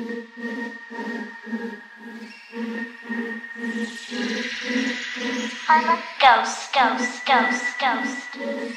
I'm a ghost, ghost, ghost, ghost.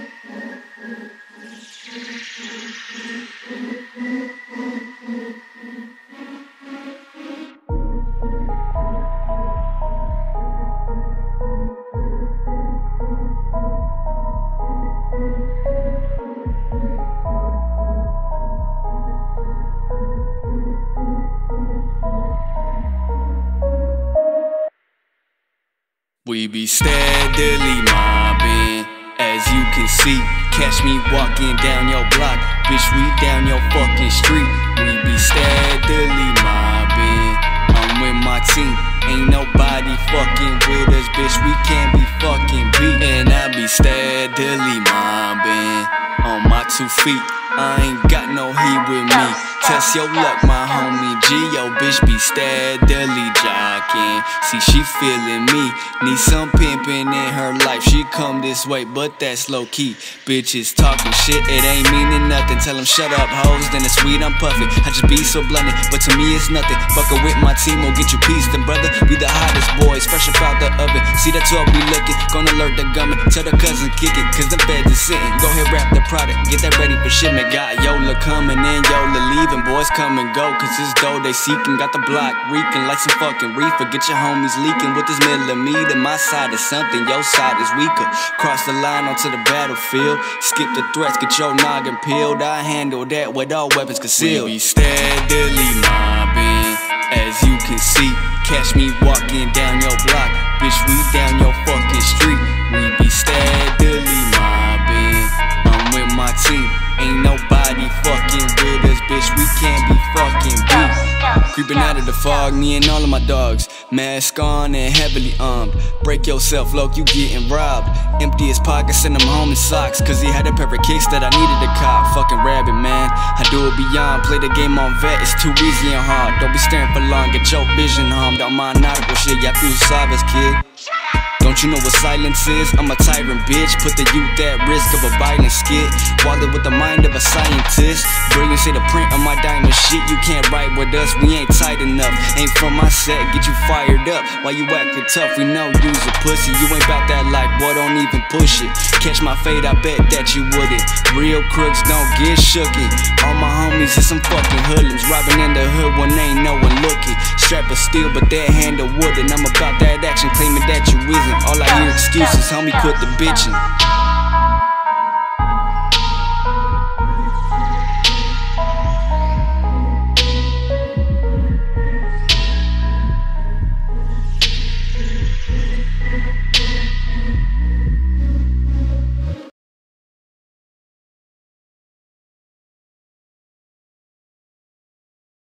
We be steadily mobbing, as you can see. Catch me walking down your block, bitch, we down your fucking street. We be steadily mobbing, I'm with my team. Ain't nobody fucking with us, bitch, we can't be fucking beat. And I be steadily mobbing, on my 2 feet. I ain't got no heat with me. Test your luck, my homie G. Yo, bitch be steadily jocking. See, she feeling me. Need some pimpin' in her life. She come this way, but that's low key. Bitches talking shit, it ain't meaning nothing. Tell them shut up, hoes, then it's weed, I'm puffin'. I just be so blunted, but to me it's nothing. Fuckin' with my team, will get you peace. Then brother, we the hottest boys, fresh up out the oven. See that 12 be looking, gonna alert the gunman. Tell the cousin kick it, cause them feds is sitting. Go ahead, wrap the product, get that ready for shipment. Got Yola coming in, Yola leaving. Boys come and go, cause this dough they seeking. Got the block reeking like some fucking reefer. Get your homies leaking with this millimeter. My side is something, your side is weaker. Cross the line onto the battlefield. Skip the threats, get your noggin peeled. I handle that with all weapons concealed. We be steadily mobbing, as you can see. Catch me walking down your block, bitch, we down your fucking street. We be steadily mobbing, I'm with my team. Ain't nobody fucking with us, bitch, we can't be fucking beat. Creeping out of the fog, me and all of my dogs. Mask on and heavily armed. Break yourself, look, you getting robbed. Empty his pockets, send him home in socks. Cause he had a pair of kicks that I needed to cop. Fucking rabbit, man, I do it beyond. Play the game on vet, it's too easy and hard. Don't be staring for long, get your vision harmed. Don't mind nautical shit, y'all through sabas, kid. Don't you know what silence is? I'm a tyrant, bitch. Put the youth at risk of a violent skit. Wallet with the mind of a scientist. Brilliant, say the print on my diamond shit. You can't ride with us, we ain't tight enough. Ain't from my set, get you fired up. While you acting tough, we know you's a pussy. You ain't bout that life, boy, don't even push it. Catch my fade, I bet that you wouldn't. Real crooks don't get shooken. All my homies is some fucking hoodlums. Robbing in the hood when ain't no one looking. Strap of steel, but that handle wooden. I'm about that action, claiming that you isn't. All I hear excuses, homie, quit the bitching.